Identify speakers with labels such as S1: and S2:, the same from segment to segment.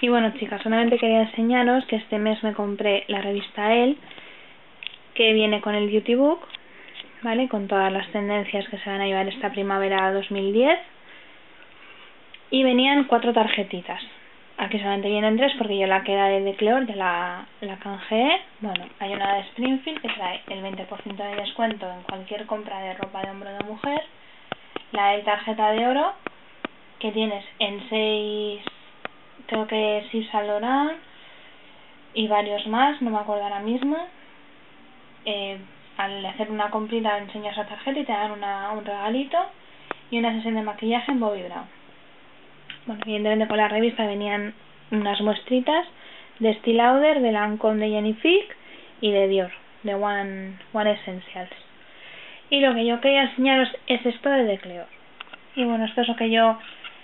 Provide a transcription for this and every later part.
S1: Y bueno, chicas, solamente quería enseñaros que este mes me compré la revista Elle, que viene con el Beauty Book, ¿vale? Con todas las tendencias que se van a llevar esta primavera 2010. Y venían 4 tarjetitas. Aquí solamente vienen 3 porque yo la que era de Cleor ya la canjeé. Bueno, hay una de Springfield que trae el 20% de descuento en cualquier compra de ropa de hombre o de mujer. La de tarjeta de oro, que tienes en 6, creo que Yves Saint Laurent y varios más, no me acuerdo ahora mismo. Al hacer una comprita enseñas la tarjeta y te dan un regalito y una sesión de maquillaje en Bobbi Brown. Bueno, evidentemente con la revista venían unas muestritas de Estée Lauder, de Lancôme, de Jennifer y de Dior, de One Essentials. Y lo que yo quería enseñaros es esto de Cleor. Y bueno, esto es lo que yo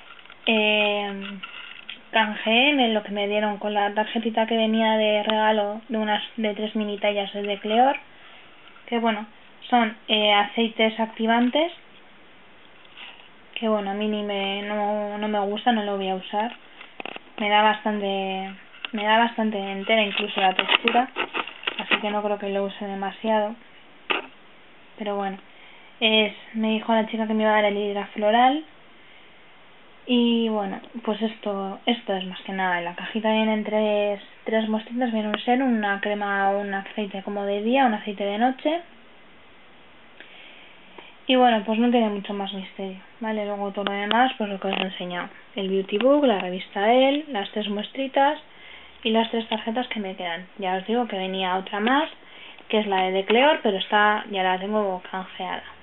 S1: canjeé, lo que me dieron con la tarjetita que venía de regalo de 3 mini tallas de Cleor, que bueno, son aceites activantes, que bueno, a mí no me gusta, no lo voy a usar. Me da bastante entera incluso la textura, así que no creo que lo use demasiado. Pero bueno, me dijo la chica que me iba a dar el hidra floral. Y bueno, pues esto es más que nada. En la cajita vienen tres muestritas, viene un serum, una crema o un aceite como de día, un aceite de noche. Y bueno, pues no tiene mucho más misterio, ¿vale? Luego todo lo demás, pues lo que os he enseñado. El Beauty Book, la revista Elle, las 3 muestritas y las 3 tarjetas que me quedan. Ya os digo que venía otra más, que es la de Cleor, pero esta ya la tengo canjeada.